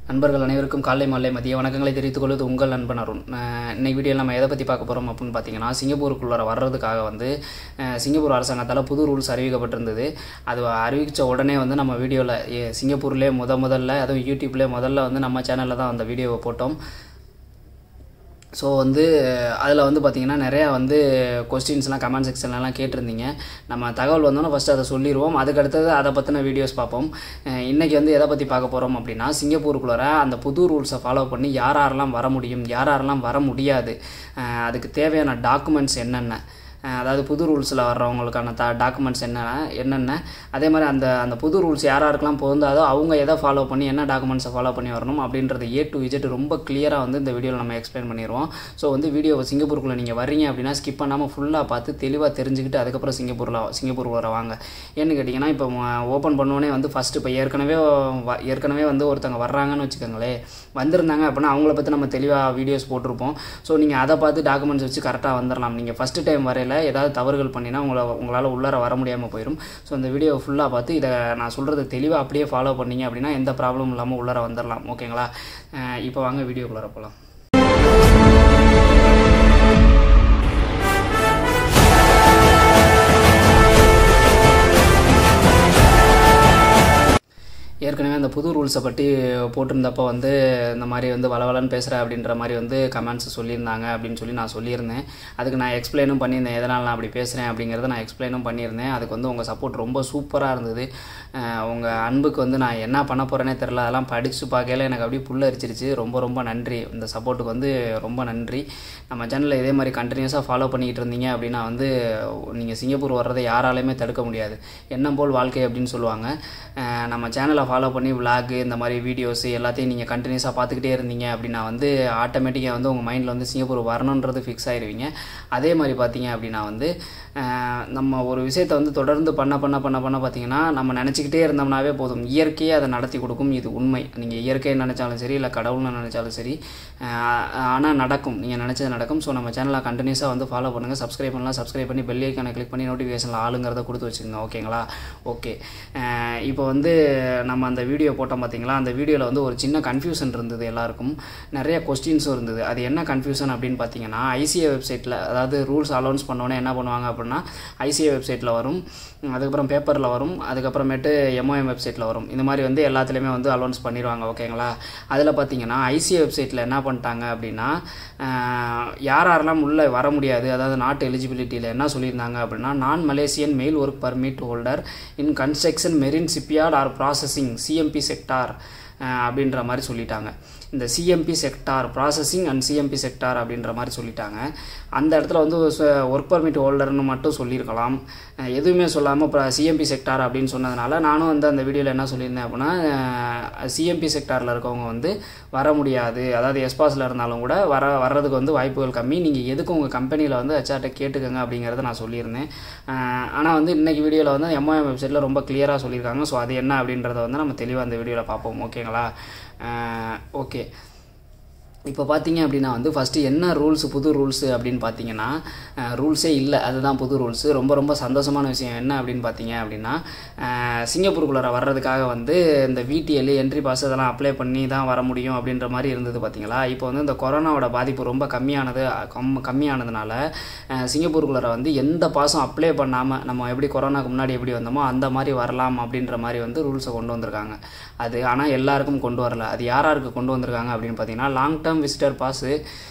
நண்பர்கள் அனைவருக்கும் காலை மாலை மதிய வணக்கங்களை தெரிவித்துக் கொள்வது உங்கள் நண்பன் அருண். இன்னைக்கு வீடியோவில் நம்ம எதை பற்றி பார்க்க போகிறோம் அப்படின்னு பார்த்தீங்கன்னா, சிங்கப்பூருக்குள்ளே வர்றதுக்காக வந்து சிங்கப்பூர் அரசாங்கத்தால் புது ரூல்ஸ் அறிவிக்கப்பட்டிருந்தது. அது அறிவித்த உடனே வந்து நம்ம வீடியோவில் சிங்கப்பூர்லேயே முதல்ல அதுவும் யூடியூப்லேயே முதல்ல வந்து நம்ம சேனலில் தான் அந்த வீடியோவை போட்டோம். ஸோ வந்து அதில் வந்து பார்த்திங்கன்னா நிறையா வந்து கொஸ்டின்ஸ்லாம் கமெண்ட் செக்ஷன்லாம் கேட்டிருந்தீங்க. நம்ம தகவல் வந்தோன்னா ஃபஸ்ட்டு அதை சொல்லிடுவோம். அதுக்கடுத்தது அதை பற்றின வீடியோஸ் பார்ப்போம். இன்றைக்கி வந்து எதை பற்றி பார்க்க போகிறோம் அப்படின்னா, சிங்கப்பூருக்குள்ளே அந்த புது ரூல்ஸை ஃபாலோ பண்ணி யாரெல்லாம் வர முடியும், யாரெல்லாம் வர முடியாது, அதுக்கு தேவையான டாக்குமெண்ட்ஸ் என்னென்ன, அதாவது புது ரூல்ஸில் வர்றவங்களுக்கான டாக்குமெண்ட்ஸ் என்னென்ன, அதே மாதிரி அந்த புது ரூல்ஸ் யாருக்கெல்லாம் பொருந்தாதோ அவங்க எதை ஃபாலோ பண்ணி என்ன டாக்குமெண்ட்ஸை ஃபாலோ பண்ணி வரணும் அப்படின்றது A to Z ரொம்ப கிளியராக வந்து இந்த வீடியோவில் நம்ம எக்ஸ்பிளைன் பண்ணிடுவோம். ஸோ வந்து வீடியோவை சிங்கப்பூருக்குள்ளே நீங்கள் வர்றீங்க அப்படின்னா ஸ்கிப் பண்ணாமல் ஃபுல்லாக பார்த்து தெளிவாக தெரிஞ்சுக்கிட்டு அதுக்கப்புறம் சிங்கப்பூர் வர வாங்க. ஏன்னு கேட்டிங்கன்னா, இப்போ ஓப்பன் பண்ணோடனே வந்து ஃபஸ்ட்டு இப்போ ஏற்கனவே வந்து ஒருத்தங்க வர்றாங்கன்னு வச்சுக்கோங்களேன், வந்திருந்தாங்க அப்படின்னா அவங்கள பற்றி நம்ம தெளிவாக வீடியோஸ் போட்டிருப்போம். ஸோ நீங்கள் அதை பார்த்து டாக்குமெண்ட்ஸ் வச்சு கரெக்டாக வந்துடலாம். நீங்கள் ஃபஸ்ட்டு டைம் வரையில் ஏதாவது தவறுகள் பண்ணினா உங்களால் உள்ளார வர முடியாமல் போயிடும். ஸோ இந்த வீடியோவை ஃபுல்லாக பார்த்து இதை நான் சொல்கிறது தெளிவாக அப்படியே ஃபாலோ பண்ணிங்க அப்படின்னா எந்த ப்ராப்ளமும் இல்லாமல் உள்ளார வந்துடலாம். ஓகேங்களா? இப்போ வாங்க வீடியோக்குள்ளே போகலாம். ஏற்கனவே அந்த புது ரூல்ஸை பற்றி போட்டிருந்தப்போ வந்து இந்த மாதிரி வந்து வளவலன்னு பேசுகிறேன் அப்படின்ற மாதிரி வந்து கமெண்ட்ஸ் சொல்லியிருந்தாங்க அப்படின்னு சொல்லி நான் சொல்லியிருந்தேன். அதுக்கு நான் எக்ஸ்பிளைனும் பண்ணியிருந்தேன், எதனால் நான் அப்படி பேசுகிறேன் அப்படிங்கிறத நான் எக்ஸ்பிளைனும் பண்ணியிருந்தேன். அதுக்கு வந்து உங்கள் சப்போர்ட் ரொம்ப சூப்பராக இருந்தது. உங்கள் அன்புக்கு வந்து நான் என்ன பண்ண போகிறேனே தெரில. அதெல்லாம் படித்து பார்க்கல எனக்கு அப்படியே புல்லரிச்சிருச்சு. ரொம்ப நன்றி. இந்த சப்போர்ட்டுக்கு வந்து ரொம்ப நன்றி. நம்ம சேனலில் இதே மாதிரி கண்டினியூஸாக ஃபாலோ பண்ணிக்கிட்டு இருந்தீங்க அப்படின்னா வந்து நீங்கள் சிங்கப்பூர் வர்றதை யாராலையுமே தடுக்க முடியாது. எண்ணம் போல் வாழ்க்கை அப்படின்னு சொல்லுவாங்க. நம்ம சேனலை ஃபாலோ பண்ணி விளாகு இந்த மாதிரி வீடியோஸ் எல்லாத்தையும் நீங்கள் கண்டினியூஸாக பார்த்துக்கிட்டே இருந்தீங்க அப்படின்னா வந்து ஆட்டோமேட்டிக்காக வந்து உங்கள் மைண்டில் வந்து சிங்கப்பூர் வரணுன்றது ஃபிக்ஸ் ஆகிடுவீங்க. அதே மாதிரி பார்த்தீங்க அப்படின்னா வந்து நம்ம ஒரு விஷயத்தை வந்து தொடர்ந்து பண்ண பார்த்தீங்கன்னா நம்ம நினச்சிக்கிட்டே இருந்தோம்னாவே போதும், இயற்கையே அதை நடத்தி கொடுக்கும். இது உண்மை. நீங்கள் இயற்கையை நினச்சாலும் சரி, இல்லை கடவுள்னு நினச்சாலும் சரி, ஆனால் நடக்கும். நீங்கள் நினச்சது நடக்கும். ஸோ நம்ம சேனலை கண்டினியூஸாக வந்து ஃபாலோ பண்ணுங்கள். சப்ஸ்கிரைப் பண்ணலாம். சப்ஸ்கிரைப் பண்ணி பெல் ஐக்கானை கிளிக் பண்ணி நோட்டிஃபிகேஷனில் ஆளுங்கிறத கொடுத்து வச்சுக்கோங்க. ஓகேங்களா? ஓகே. இப்போ வந்து நம்ம அந்த வீடியோ போட்டோம் பார்த்தீங்களா, அந்த வீடியோவில் வந்து ஒரு சின்ன கன்ஃபியூஷன் இருந்தது. எல்லாருக்கும் நிறைய கொஸ்டின்ஸும் இருந்தது. அது என்ன கன்ஃபியூஷன் அப்படின்னு பார்த்தீங்கன்னா, ஐசிஏ வெப்சைட்டில் அதாவது ரூல்ஸ் அலௌன்ஸ் பண்ணோன்னே என்ன பண்ணுவாங்க அப்படின்னா, ஐசிஏ வெப்சைட்டில் வரும், அதுக்கப்புறம் பேப்பரில் வரும், அதுக்கப்புறமேட்டு MOM வெப்சைட்டில் வரும். இந்த மாதிரி வந்து எல்லாத்துலேயுமே வந்து அலௌன்ஸ் பண்ணிடுவாங்க. ஓகேங்களா? அதில் பார்த்தீங்கன்னா ஐசிஏ வெப்சைட்டில் என்ன பண்ணிட்டாங்க அப்படின்னா, யாரெல்லாம் உள்ளே வர முடியாது, அதாவது நாட் எலிஜிபிலிட்டியில் என்ன சொல்லியிருந்தாங்க அப்படின்னா, நான் Malaysian male work permit holder in construction marine shipyard or processing CMP sector அப்படின்ற மாதிரி சொல்லிட்டாங்க. இந்த CMP sector processing and CMP sector அப்படின்ற மாதிரி சொல்லிட்டாங்க. அந்த இடத்துல வந்து ஒர்க் பர்மிட் ஹோல்டர்னு மட்டும் சொல்லியிருக்கலாம். எதுவுமே சொல்லாமல் இப்போ CMP செக்டார் அப்படின்னு சொன்னதுனால நானும் வந்து அந்த வீடியோவில் என்ன சொல்லியிருந்தேன் அப்படின்னா, CMP செக்டாரில் இருக்கவங்க வந்து வர முடியாது, அதாவது எஸ்பாஸில் இருந்தாலும் கூட வர்றதுக்கு வந்து வாய்ப்புகள் கம்மி. நீங்கள் எதுக்கு உங்கள் கம்பெனியில் வந்து HRட்ட கேட்டுக்கோங்க அப்படிங்கிறத நான் சொல்லியிருந்தேன். ஆனால் வந்து இன்றைக்கி வீடியோவில் வந்து MOM வெப்சைட்டில் ரொம்ப கிளியராக சொல்லியிருக்காங்க. ஸோ அது என்ன அப்படின்றத வந்து நம்ம தெளிவாக அந்த வீடியோவில் பார்ப்போம். ஓகேங்களா? ஓகே. இப்போ பார்த்தீங்க அப்படின்னா வந்து ஃபஸ்ட்டு என்ன புது ரூல்ஸு அப்படின்னு பார்த்தீங்கன்னா, ரூல்ஸே இல்லை, அதுதான் புது ரூல்ஸு. ரொம்ப சந்தோஷமான விஷயம் என்ன அப்படின்னு பார்த்தீங்க அப்படின்னா, சிங்கப்பூருக்குள்ளே வர்றதுக்காக வந்து இந்த VTL என்ட்ரி பாஸ் இதெல்லாம் அப்ளை பண்ணி தான் வர முடியும் அப்படின்ற மாதிரி இருந்தது பார்த்தீங்களா. இப்போ வந்து இந்த கொரோனாவோட பாதிப்பு ரொம்ப கம்மியானதுனால சிங்கப்பூருக்குள்ளே வந்து எந்த பாஸும் அப்ளை பண்ணாமல் நம்ம எப்படி கொரோனாக்கு முன்னாடி எப்படி வந்தோமோ அந்த மாதிரி வரலாம் அப்படின்ற மாதிரி வந்து ரூல்ஸை கொண்டு வந்திருக்காங்க. அது ஆனால் எல்லாருக்கும் கொண்டு வரல. அது யாருக்கு கொண்டு வந்திருக்காங்க அப்படின்னு பார்த்தீங்கன்னா, long term visitor pass,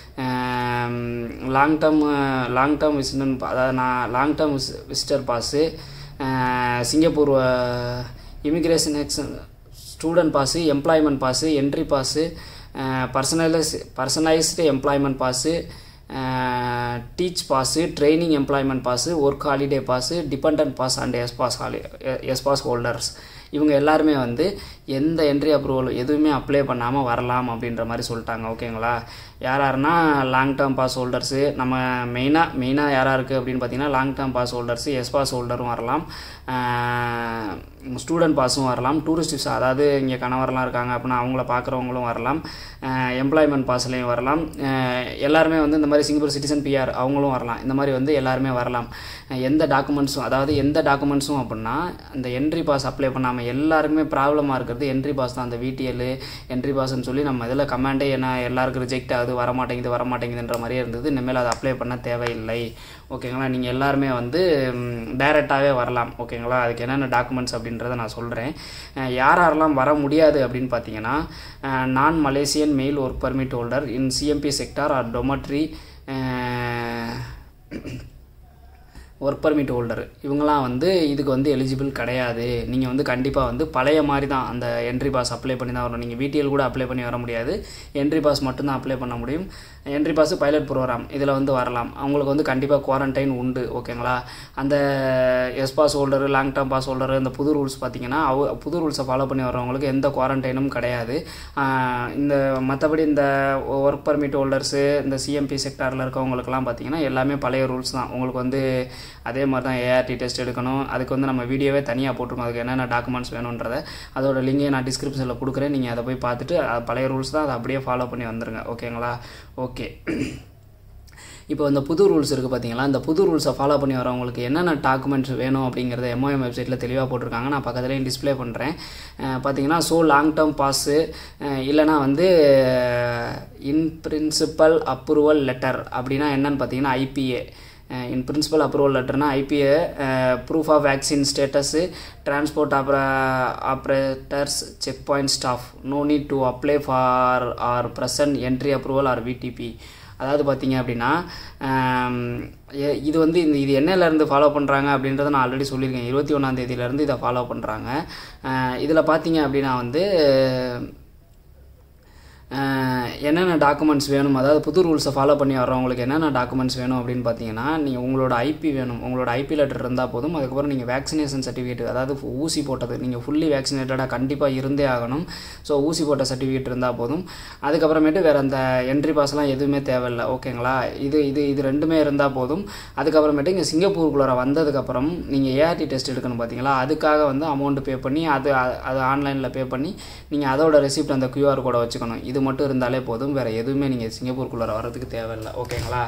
long term visitor pass, Singapore immigration student pass, employment pass, entry pass, personalised employment pass, teach pass, training employment pass, work holiday pass, dependent pass and S pass holders, இவங்க எல்லாருமே வந்து எந்த entry approval எதுவுமே apply பண்ணாமல் வரலாம் அப்படின்ற மாதிரி சொல்லிட்டாங்க. ஓகேங்களா? யாருன்னா லாங் டேர்ம் பாஸ் ஹோல்டர்ஸு, நம்ம மெயினாக யாராக இருக்குது அப்படின்னு பார்த்தீங்கன்னா, long term pass holders, S pass ஹோல்டரும் வரலாம். ஸ்டூடெண்ட் பாஸும் வரலாம், டூரிஸ்ட் விசா அதாவது இங்கே கணவர்லாம் இருக்காங்க அப்படின்னா அவங்கள பார்க்குறவங்களும் வரலாம், எம்ப்ளாய்மெண்ட் பாஸ்லேயும் வரலாம், எல்லாருமே வந்து இந்த மாதிரி சிங்கப்பூர் சிட்டிசன் பிஆர் அவங்களும் வரலாம். இந்த மாதிரி வந்து எல்லாருமே வரலாம். எந்த டாக்குமெண்ட்ஸும் அதாவது எந்த டாக்குமெண்ட்ஸும் அப்படின்னா அந்த என்ட்ரி பாஸ் அப்ளை பண்ணாமல் எல்லாருக்குமே ப்ராப்ளமாக இருக்கிறது என்ட்ரி பாஸ் தான். அந்த VTL என்ட்ரி பாஸ்ன்னு சொல்லி நம்ம இதில் கமெண்டே என்ன எல்லாருக்கும் ரிஜெக்ட் ஆகுது, வரமாட்டேங்குதுன்ற மாதிரியே இருந்தது. இனிமேல் அதை அப்ளை பண்ண தேவையில்லை. ஓகேங்களா, நீங்கள் எல்லாருமே வந்து டைரெக்டாகவே வரலாம். ஓகேங்களா, அதுக்கு என்னென்ன டாக்குமெண்ட்ஸ் அப்படின்றத நான் சொல்கிறேன். யாரெல்லாம் வர முடியாது அப்படின்னு பார்த்தீங்கன்னா நான் Malaysian male work permit holder in CMP sector or dormitory work permit holder இவங்களாம் வந்து இதுக்கு வந்து எலிஜிபிள் கிடையாது. நீங்கள் வந்து கண்டிப்பாக வந்து பழைய மாதிரி தான் அந்த என்ட்ரி பாஸ் அப்ளை பண்ணி தான் வரணும். நீங்கள் VTL கூட அப்ளை பண்ணி வர முடியாது, என்ட்ரி பாஸ் மட்டும்தான் அப்ளை பண்ண முடியும். என்ட்ரி பாஸ் பைலட் ப்ரோக்ராம் இதில் வந்து வரலாம். அவங்களுக்கு வந்து கண்டிப்பாக குவாரண்டைன் உண்டு. ஓகேங்களா, அந்த S pass holder long term pass holder இந்த புது ரூல்ஸ் பார்த்தீங்கன்னா புது ரூல்ஸை ஃபாலோ பண்ணி வரவங்களுக்கு எந்த குவாரண்டைனும் கிடையாது. இந்த மற்றபடி இந்த ஒர்க் பர்மிட் ஹோல்டர்ஸு இந்த CMP செக்டாரில் இருக்கவங்களுக்குலாம் பார்த்தீங்கன்னா எல்லாமே பழைய ரூல்ஸ் தான். உங்களுக்கு வந்து அதே மாதிரி தான் ART டெஸ்ட் எடுக்கணும். அதுக்கு வந்து நம்ம வீடியோவே தனியாக போட்டிருக்கோம். அதுக்கு என்னென்ன டாக்குமெண்ட்ஸ் வேணுன்றதை அதோட லிங்கை நான் டிஸ்கிரிப்ஷனில் கொடுக்குறேன். நீங்கள் அதை போய் பார்த்துட்டு பழைய ரூல்ஸ் தான், அதை அப்படியே ஃபாலோ பண்ணி வந்துடுங்க. ஓகேங்களா, ஓகே. இப்போ இந்த புது ரூல்ஸ் இருக்குது பார்த்தீங்களா, இந்த புது ரூல்ஸை ஃபாலோ பண்ணி வரவங்களுக்கு என்னென்ன டாக்குமெண்ட்ஸ் வேணும் அப்படிங்கிறத MOM வெப்சைட்டில் தெளிவாக போட்டிருக்காங்க. நான் பக்கத்துலேயும் டிஸ்பிளே பண்ணுறேன். பார்த்தீங்கன்னா லாங் டேர்ம் பாஸு இல்லைனா வந்து இன் பிரின்சிபல் அப்ரூவல் லெட்டர் அப்படின்னா என்னன்னு பார்த்தீங்கன்னா IPA இன் பிரின்சிபல் அப்ரூவல் லெட்டர்னா IPA proof of vaccine status transport operators check point staff no need to apply for or present entry approval or VTP. அதாவது பார்த்தீங்க அப்படின்னா இது வந்து இது என்னையிலேருந்து ஃபாலோ பண்ணுறாங்க அப்படின்றத நான் ஆல்ரெடி சொல்லியிருக்கேன். 21ஆம் தேதியிலேருந்து இதை ஃபாலோ பண்ணுறாங்க. இதில் பார்த்தீங்க அப்படின்னா வந்து என்னென்ன டாக்குமெண்ட்ஸ் வேணும், அதாவது புது ரூல்ஸை ஃபாலோ பண்ணி வர்றவங்களுக்கு என்னென்ன டாக்குமெண்ட்ஸ் வேணும் அப்படின்னு பார்த்தீங்கன்னா நீங்கள் உங்களோட IP வேணும். உங்களோட IP லெட்டர் இருந்தால் போதும். அதுக்கப்புறம் நீங்கள் வேக்சினேஷன் சர்டிஃபிகேட் அதாவது ஊசி போட்டது நீங்கள் ஃபுல்லி வேக்சினேட்டடாக கண்டிப்பாக இருந்தே ஆகணும். ஸோ ஊசி போட்ட சர்டிஃபிகேட் இருந்தால் போதும். அதுக்கப்புறமேட்டு வேறு அந்த என்ட்ரி பாஸ்லாம் எதுவுமே தேவையில்லை. ஓகேங்களா, இது ரெண்டுமே இருந்தால் போதும். அதுக்கப்புறமேட்டு இங்கே சிங்கப்பூருக்குள்ளே வந்ததுக்கப்புறம் நீங்கள் ART டெஸ்ட் எடுக்கணும் பார்த்தீங்களா, அதுக்காக வந்து அமௌண்ட் பே பண்ணி அது ஆன்லைனில் பே பண்ணி நீங்கள் அதோட ரெசிப்ட் அந்த QR கோடை வச்சுக்கணும். இது மட்டும் இருந்தாலே போதும். வேறு எதுவுமே நீங்கள் சிங்கப்பூருக்குள்ளே வரதுக்கு தேவையில்லை. ஓகேங்களா,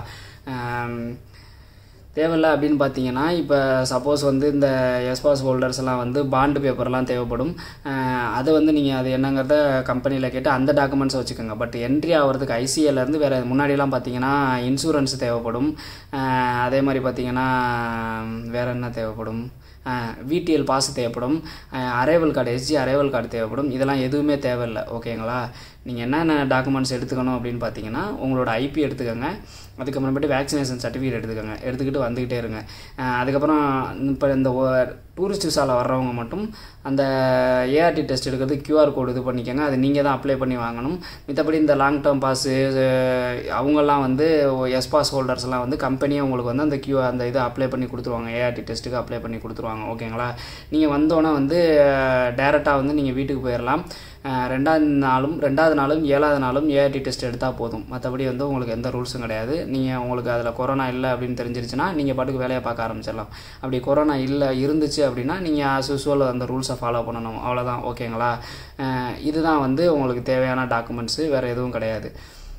தேவையில்லை அப்படின்னு பார்த்தீங்கன்னா இப்போ சப்போஸ் வந்து இந்த ஸ்பாஸ் ஹோல்டர்ஸ்லாம் வந்து பாண்டு பேப்பர்லாம் தேவைப்படும். அதை வந்து நீங்கள் அது என்னங்கிறத கம்பெனியில் கேட்டு அந்த டாக்குமெண்ட்ஸை வச்சுக்கோங்க. பட் என்ட்ரி ஆகிறதுக்கு ICAலேருந்து வேறு முன்னாடிலாம் பார்த்தீங்கன்னா இன்சூரன்ஸ் தேவைப்படும். அதே மாதிரி பார்த்தீங்கன்னா வேறு என்ன தேவைப்படும், VTL பாஸ் தேவைப்படும், arrival card SG arrival card தேவைப்படும். இதெல்லாம் எதுவுமே தேவையில்லை. ஓகேங்களா, நீங்கள் என்னென்ன டாக்குமெண்ட்ஸ் எடுத்துக்கணும் அப்படின்னு பார்த்தீங்கன்னா உங்களோட IP எடுத்துக்கோங்க. அதுக்கப்புறமேட்டு வேக்சினேஷன் சர்டிஃபிகேட் எடுத்துக்கிட்டு வந்துக்கிட்டே இருங்க. அதுக்கப்புறம் இப்போ இந்த டூரிஸ்ட் விசாவில் வர்றவங்க மட்டும் அந்த ART டெஸ்ட் எடுக்கிறது QR கோடு இது பண்ணிக்கோங்க. அது நீங்கள் தான் அப்ளை பண்ணி வாங்கணும். மற்றபடி இந்த லாங் டேர்ம் பாஸு அவங்கெல்லாம் வந்து ஸ்பாஸ் ஹோல்டர்ஸ்லாம் வந்து கம்பெனியே உங்களுக்கு வந்து அந்த இதை அப்ளை பண்ணி கொடுத்துருவாங்க. ART டெஸ்ட்டுக்கு அப்ளை பண்ணி கொடுத்துருவாங்க. ஓகேங்களா, நீங்கள் வந்தோன்னே வந்து டேரெக்டாக வந்து நீங்கள் வீட்டுக்கு போயிடலாம். ரெண்டாவது நாளும் 7வது நாளும் ART டெஸ்ட் எடுத்தால் போதும். மற்றபடி வந்து உங்களுக்கு எந்த ரூல்ஸும் கிடையாது. நீங்கள் உங்களுக்கு அதில் கொரோனா இல்லை அப்படின்னு தெரிஞ்சிருச்சுன்னா நீங்கள் பாட்டுக்கு வேலையை பார்க்க ஆரம்பிச்சிடலாம். அப்படி கொரோனா இருந்துச்சு அப்படின்னா நீங்கள் ஆஸ் யூஸ்வல் அந்த ரூல்ஸை ஃபாலோ பண்ணணும். அவ்வளோதான். ஓகேங்களா, இதுதான் வந்து உங்களுக்கு தேவையான டாக்குமெண்ட்ஸு, வேறு எதுவும் கிடையாது.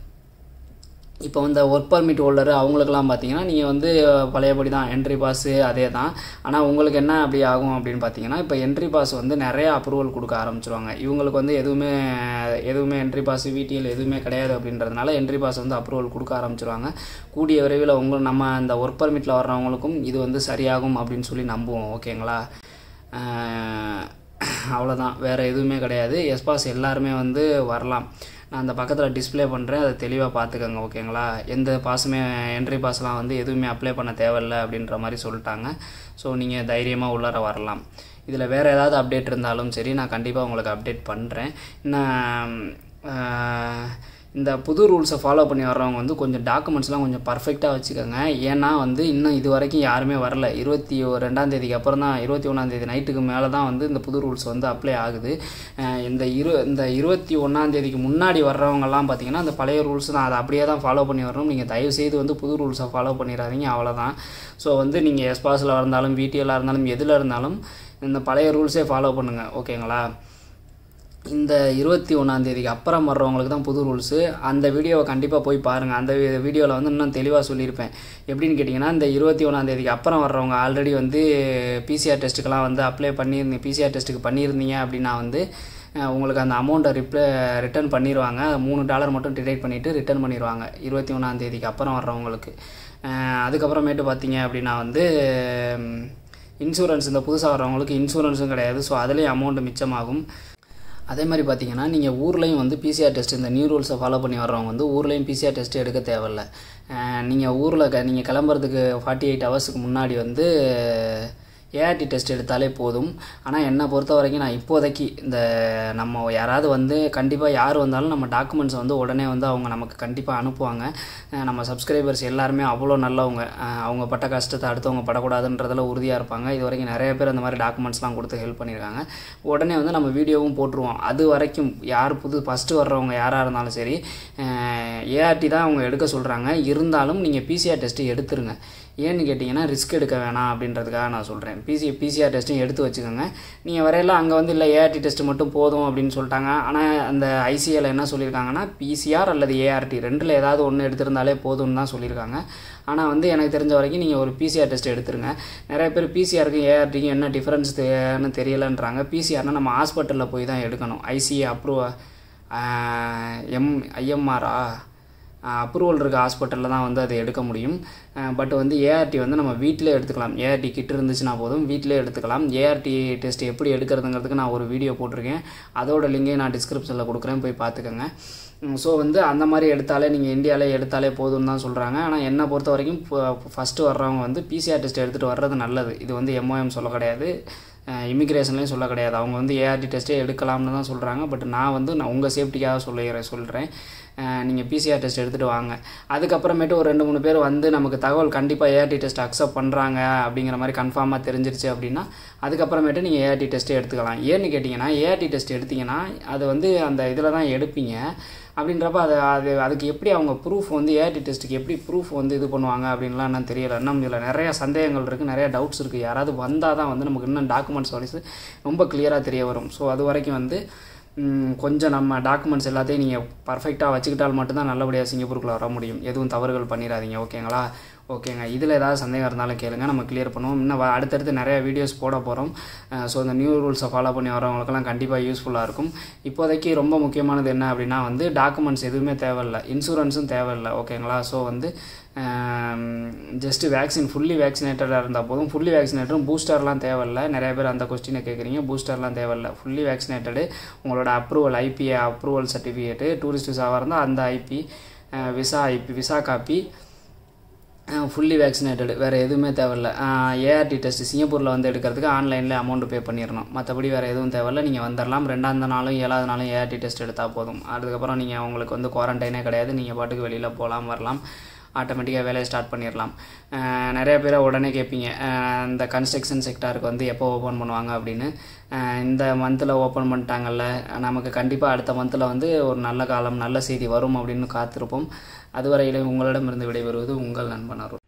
இப்போ இந்த ஒர்க் பர்மிட் ஹோல்டரு அவங்களுக்கெல்லாம் பார்த்தீங்கன்னா நீங்கள் வந்து பழையபடி தான் என்ட்ரி பாஸு அதே தான். ஆனால் உங்களுக்கு என்ன அப்படி ஆகும் அப்படின்னு பார்த்தீங்கன்னா இப்போ என்ட்ரி பாஸ் வந்து நிறையா அப்ரூவல் கொடுக்க ஆரம்பிச்சிருவாங்க. இவங்களுக்கு வந்து எதுவுமே என்ட்ரி பாஸ் VTL எதுவுமே கிடையாது அப்படின்றதுனால என்ட்ரி பாஸ் வந்து அப்ரூவல் கொடுக்க ஆரம்பிச்சிருவாங்க. கூடிய விரைவில் நம்ம அந்த ஒர்க் பர்மிட்டில் வர்றவங்களுக்கும் இது வந்து சரியாகும் அப்படின்னு சொல்லி நம்புவோம். ஓகேங்களா, அவ்வளோதான், வேறு எதுவுமே கிடையாது. ஸ்பாஸ் எல்லாருமே வந்து வரலாம். நான் அந்த பக்கத்தில் டிஸ்பிளே பண்ணுறேன், அதை தெளிவாக பார்த்துக்கோங்க. ஓகேங்களா, எந்த பாஸுமே என்ட்ரி பாஸ்லாம் வந்து எதுவுமே அப்ளை பண்ண தேவையில்லை அப்படின்ற மாதிரி சொல்லிட்டாங்க. ஸோ நீங்கள் தைரியமாக உள்ளார வரலாம். இதில் வேறு ஏதாவது அப்டேட் இருந்தாலும் சரி நான் கண்டிப்பாக உங்களுக்கு அப்டேட் பண்ணுறேன். இந்த புது ரூல்ஸை ஃபாலோ பண்ணி வர்றவங்க வந்து கொஞ்சம் டாக்குமெண்ட்ஸ்லாம் கொஞ்சம் பர்ஃபெக்டாக வச்சுக்கோங்க. ஏன்னா வந்து இன்னும் இது வரைக்கும் யாருமே வரல. 22ஆம் தேதிக்கு அப்புறம் தான் 21ஆம் தேதி நைட்டுக்கு மேலே தான் வந்து இந்த புது ரூல்ஸ் வந்து அப்ளை ஆகுது. இந்த 21ஆம் தேதிக்கு முன்னாடி வர்றவங்கலாம் பார்த்தீங்கன்னா அந்த பழைய ரூல்ஸ் தான், அதை அப்படியே தான் ஃபாலோ பண்ணி வரணும். நீங்கள் தயவுசெய்து வந்து புது ரூல்ஸை ஃபாலோ பண்ணிடாதீங்க. அவ்வளோதான். ஸோ வந்து நீங்கள் ஸ்பாஸில் இருந்தாலும் VTLாக இருந்தாலும் எதில் இருந்தாலும் இந்த பழைய ரூல்ஸே ஃபாலோ பண்ணுங்கள். ஓகேங்களா? இந்த 21ஆம் தேதிக்கு அப்புறம் வர்றவங்களுக்கு தான் புது ரூல்ஸு. அந்த வீடியோவை கண்டிப்பாக போய் பாருங்கள். அந்த வீடியோவில் வந்து இன்னும் தெளிவாக சொல்லியிருப்பேன். எப்படின்னு கேட்டிங்கன்னா, இந்த 21ஆம் தேதிக்கு அப்புறம் வர்றவங்க ஆல்ரெடி வந்து பிசிஆர் டெஸ்ட்டுக்கெலாம் வந்து அப்ளை பண்ணியிருந்தீங்க, பிசிஆர் டெஸ்ட்டுக்கு பண்ணியிருந்தீங்க அப்படின்னா வந்து உங்களுக்கு அந்த அமௌண்ட்டை ரிட்டர்ன் பண்ணிடுவாங்க. $3 மட்டும் டிடெக்ட் பண்ணிவிட்டு ரிட்டர்ன் பண்ணிடுவாங்க 21ஆம் தேதிக்கு அப்புறம் வர்றவங்களுக்கு. அதுக்கப்புறமேட்டு பார்த்தீங்க அப்படின்னா வந்து இன்சூரன்ஸ், இந்த புதுசாக வர்றவங்களுக்கு இன்சூரன்ஸும் கிடையாது. ஸோ அதுலேயும் அமௌண்ட்டு மிச்சமாகும். அதே மாதிரி பார்த்தீங்கன்னா, நீங்கள் ஊர்லேயும் வந்து பிசிஆர் டெஸ்ட், இந்த நியூ ரூல்ஸை ஃபாலோ பண்ணி வர்றவங்க வந்து ஊர்லேயும் பிசிஆர் டெஸ்ட்டு எடுக்க தேவையில்லை. நீங்கள் ஊரில் நீங்கள் கிளம்புறதுக்கு 48 ஹவர்ஸுக்கு முன்னாடி வந்து ஏஆர்டி டெஸ்ட் எடுத்தாலே போதும். ஆனால் என்னை பொறுத்த வரைக்கும் நான் இப்போதைக்கு இந்த நம்ம யாராவது வந்து கண்டிப்பாக யார் வந்தாலும் நம்ம டாக்குமெண்ட்ஸை வந்து உடனே வந்து அவங்க நமக்கு கண்டிப்பாக அனுப்புவாங்க. நம்ம சப்ஸ்கிரைபர்ஸ் எல்லாருமே அவ்வளோ நல்லவங்க. அவங்க பட்ட கஷ்டத்தை அடுத்தவங்க படக்கூடாதுன்றதில் உறுதியாக இருப்பாங்க. இது வரைக்கும் நிறைய பேர் அந்த மாதிரி டாக்குமெண்ட்ஸ்லாம் கொடுத்து ஹெல்ப் பண்ணியிருக்காங்க. உடனே வந்து நம்ம வீடியோவும் போட்டுருவோம். அது வரைக்கும் யார் ஃபஸ்ட்டு வர்றவங்க யாராக இருந்தாலும் சரி, ஏஆர்டி தான் அவங்க எடுக்க சொல்கிறாங்க. இருந்தாலும் நீங்கள் பிசிஆர் டெஸ்ட்டு எடுத்துருங்க. ஏன்னு கேட்டிங்கன்னா, ரிஸ்க் எடுக்க வேணாம் அப்படின்றதுக்காக நான் சொல்கிறேன். பிசிஆர் டெஸ்ட்டும் எடுத்து வச்சுக்கோங்க. நீங்கள் வரையில அங்கே வந்து இல்லை ஏஆர்டி டெஸ்ட்டு மட்டும் போதும் அப்படின்னு சொல்லிட்டாங்க. ஆனால் அந்த ஐசிஏல என்ன சொல்லியிருக்காங்கன்னா, பிசிஆர் அல்லது ஏஆர்டி ரெண்டில் ஏதாவது ஒன்று எடுத்திருந்தாலே போதும்னு தான் சொல்லியிருக்காங்க. ஆனால் வந்து எனக்கு தெரிஞ்ச வரைக்கும் நீங்கள் ஒரு பிசிஆர் டெஸ்ட் எடுத்துருங்க. நிறைய பேர் பிசிஆருக்கும் ஏஆர்டிக்கும் என்ன டிஃப்ரென்ஸ்னு தெரியலைன்றாங்க. பிசிஆர்னால் நம்ம ஹாஸ்பிட்டலில் போய் தான் எடுக்கணும். ஐசிஏ ஐஎம்ஆரா அப்ரூவல் இருக்க ஹாஸ்பிட்டலில் தான் வந்து அதை எடுக்க முடியும். பட் வந்து ஏஆர்டி வந்து நம்ம வீட்டிலே எடுத்துக்கலாம். ஏஆர்டி கிட் இருந்துச்சுன்னா போதும், வீட்டிலே எடுத்துக்கலாம். ஏஆர்டி டெஸ்ட் எப்படி எடுக்கிறதுங்கிறதுக்கு நான் ஒரு வீடியோ போட்டிருக்கேன். அதோட லிங்கையும் நான் டிஸ்கிரிப்ஷனில் கொடுக்குறேன், போய் பார்த்துக்கோங்க. ஸோ வந்து அந்த மாதிரி எடுத்தாலே, நீங்கள் இந்தியாவிலே எடுத்தாலே போதும்னு தான் சொல்கிறாங்க. ஆனால் என்னை பொறுத்த வரைக்கும் ஃபஸ்ட்டு வர்றவங்க வந்து பிசிஆர் டெஸ்ட் எடுத்துகிட்டு வர்றது நல்லது. இது வந்து எம்ஓஎம் சொல்ல கிடையாது, இமிக்ரேஷன்லேயும் சொல்ல கிடையாது. அவங்க வந்து ஏஆர்டி டெஸ்ட்டே எடுக்கலாம்னு தான் சொல்கிறாங்க. பட் நான் வந்து உங்கள் சேஃப்டிக்காக சொல்கிறேன். நீங்கள் பிசிஆர் டெஸ்ட் எடுத்துகிட்டு வாங்க. அதுக்கப்புறமேட்டு ஒரு 2-3 பேர் வந்து நமக்கு தகவல் கண்டிப்பாக ஏஆர்டி டெஸ்ட் அக்செப்ட் பண்ணுறாங்க அப்படிங்கிற மாதிரி கன்ஃபார்மாக தெரிஞ்சிருச்சு அப்படின்னா அதுக்கப்புறமேட்டு நீங்கள் ஏஆர்டி டெஸ்ட்டே எடுத்துக்கலாம். ஏன்னு கேட்டிங்கன்னா, ஏஆர்டி டெஸ்ட் எடுத்திங்கன்னா அது வந்து அந்த இதில் தான் எடுப்பீங்க. அப்படின்றப்ப அதுக்கு எப்படி அவங்க ப்ரூஃப் வந்து ஏஆர்டி டெஸ்ட்டுக்கு எப்படி ப்ரூஃப் வந்து இது பண்ணுவாங்க அப்படின்லாம் என்ன தெரியலை. இன்னும் இதில் நிறையா சந்தேகங்கள் இருக்குது, நிறையா டவுட்ஸ் இருக்குது. யாராவது வந்தால் தான் வந்து நமக்கு இன்னும் டாக்குமெண்ட்ஸ் வரைக்கும் ரொம்ப கிளியராக தெரிய வரும். ஸோ அது வரைக்கும் வந்து கொஞ்சம் நம்ம டாக்குமெண்ட்ஸ் எல்லாத்தையும் நீங்கள் பர்ஃபெக்டாக வச்சுக்கிட்டால் மட்டும்தான் நல்லபடியாக சிங்கப்பூருக்குள்ளே வர முடியும். எதுவும் தவறுகள் பண்ணிடாதீங்க. ஓகேங்களா? ஓகேங்க. இதில் ஏதாவது சந்தேகம் இருந்தாலும் கேளுங்க, நம்ம கிளியர் பண்ணுவோம். இன்னும் அடுத்தடுத்து நிறைய வீடியோஸ் போட போகிறோம். ஸோ இந்த நியூ ரூல்ஸை ஃபாலோ பண்ணி வரவங்களுக்கெல்லாம் கண்டிப்பாக யூஸ்ஃபுல்லாக இருக்கும். இப்போதைக்கு ரொம்ப முக்கியமானது என்ன அப்படின்னா வந்து டாக்குமெண்ட்ஸ் எதுவுமே தேவையில்லை, இன்சூரன்ஸும் தேவையில்லை. ஓகேங்களா? ஸோ வந்து ஜஸ்ட்டு ஃபுல்லி வேக்சினேட்டடாக இருந்தால் போதும். ஃபுல்லி வேக்சினேட்டரும் பூஸ்டர்லாம் தேவையில்லை. நிறைய பேர் அந்த கொஸ்டினை கேட்குறீங்க. பூஸ்டர்லாம் தேவையில்லை. ஃபுல்லி வேக்சினேட்டடு, உங்களோட அப்ரூவல் சர்டிஃபிகேட்டு, டூரிஸ்ட் விசாவாக இருந்தால் அந்த விசா காப்பி, ஃபுல்லி வேக்சினேட்டடு, வேறு எதுவுமே தேவையில்லை. ஏஆர்டி டெஸ்ட் சிங்கப்பூரில் வந்து எடுக்கிறதுக்கு ஆன்லைனில் அமௌண்ட்டு பே பண்ணிடணும். மற்றபடி வேறு எதுவும் தேவையில்லை. நீங்கள் வந்துடலாம். 2ஆம் நாளும் 7ஆவது நாளும் ஏஆர்டி டெஸ்ட் எடுத்தால் போதும். அதுக்கப்புறம் நீங்கள் உங்களுக்கு வந்து குவாரண்டைனே கிடையாது. நீங்கள் பாட்டுக்கு வெளியில் போகலாம், வரலாம், ஆட்டோமேட்டிக்காக வேலையை ஸ்டார்ட் பண்ணிடலாம். நிறைய பேரை உடனே கேட்பீங்க, இந்த கன்ஸ்ட்ரக்ஷன் செக்டாருக்கு வந்து எப்போ ஓப்பன் பண்ணுவாங்க அப்படின்னு. இந்த மந்தில் ஓப்பன் பண்ணிட்டாங்கல்ல, நமக்கு கண்டிப்பாக அடுத்த மந்தில் வந்து ஒரு நல்ல காலம், நல்ல செய்தி வரும் அப்படின்னு காத்திருப்போம். அதுவரையிலும் உங்களிடமிருந்து விடைபெறுவது உங்கள் நண்பன் அருள்.